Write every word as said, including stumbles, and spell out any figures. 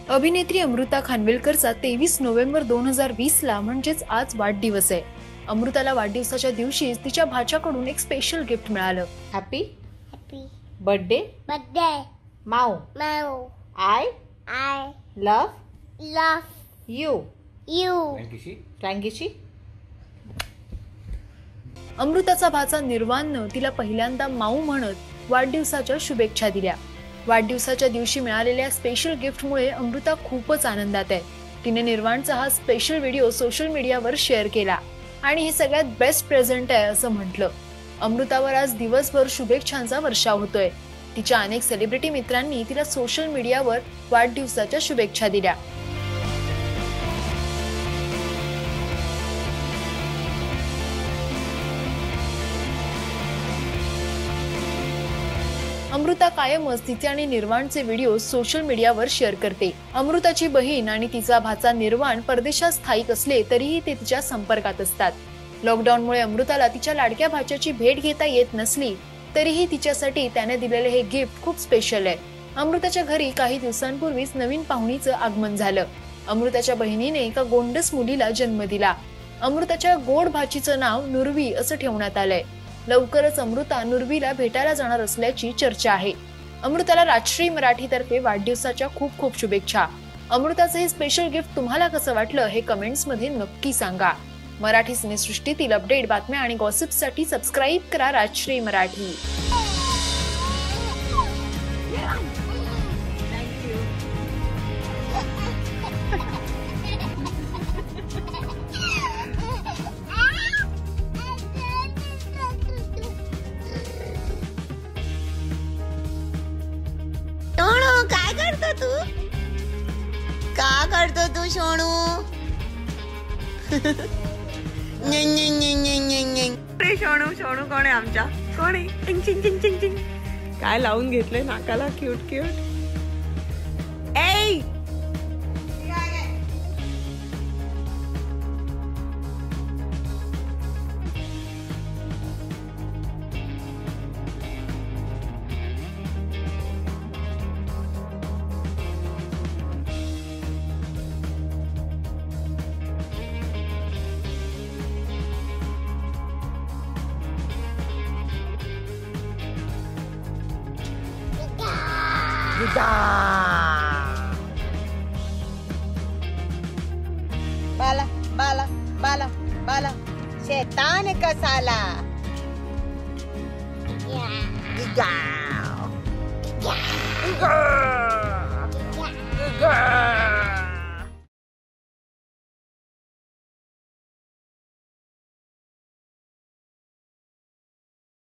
अभिनेत्री अमृता खानविलकरचा तेवीस नोव्हेंबर दोन हजार वीस ला म्हणजेच आज वाढदिवस आहे. अमृताला वाढदिवसाच्या दिवशी तिच्या भाच्याकडून एक स्पेशल गिफ्ट मिळालं. Happy Happy birthday birthday, Mau. Mau. I I love love you. you. फ्रँकीशी. अमृताचा भाचा निर्वाणनं तिला पहिल्यांदा माऊ म्हणत वाढदिवसाच्या शुभेच्छा दिल्या. वाढदिवसाच्या दिवशी मिळालेल्या स्पेशल गिफ्टमुळे अमृता खूपच आनंदात आहे. तिने निर्वाणचा हा स्पेशल व्हिडिओ सोशल मीडियावर शेअर केला आणि हे सगळ्यात बेस्ट प्रेझेंट आहे असं म्हटलं. अमृतावर आज दिवसभर शुभेच्छांचा वर्षाव होतोय. तिच्या अनेक सेलिब्रिटी मित्रांनी तिला सोशल मीडियावर वाढदिवसाच्या शुभेच्छा दिल्या. अमृता कायमच तिचे आणि निर्वाणचे व्हिडिओ सोशल मीडियावर शेअर करते. अमृताची बहीण आणि तिचा भाचा निर्वाण परदेशात स्थायिक असले तरीही ते तिच्या संपर्कात असतात. लॉकडाऊनमुळे अमृताला तिच्या लाडक्या भाच्याची भेट घेता येत नसली तरीही तिच्यासाठी त्याने दिलेले हे गिफ्ट खूप स्पेशल आहे. अमृताच्या घरी काही दिवसांपूर्वीच नवीन पाहुणीचं आगमन झालं. अमृताच्या बहिणीने एका गोंडस मुलीला जन्म दिला. अमृताच्या गोड भाचीचं नाव नुरवी असं ठेवण्यात आलंय. लवकरच अमृता नुरवीला भेटायला जाणार असल्याची चर्चा आहे. अमृताला राजश्री मराठीतर्फे वाढदिवसाच्या खूप खूप शुभेच्छा. अमृताचं हे स्पेशल गिफ्ट तुम्हाला कसं वाटलं हे कमेंट्स मध्ये नक्की सांगा. मराठी सिनेसृष्टीतील अपडेट, बातम्या आणि गॉसिपसाठी सबस्क्राईब करा राजश्री मराठी. सोनू काय करतो तू? का करतो तू सोनू? ने ने ने ने ने ने. अरे सोनू सोनू कोण आहे आमच्या? कोण आहे? चिंग चिंग चिंग चिंग चिंग. काय लावून घेतलंय नाकाला क्यूट क्यूट. ए बाला बाला बाला बाला शैतान का साला. Yeah. Yeah.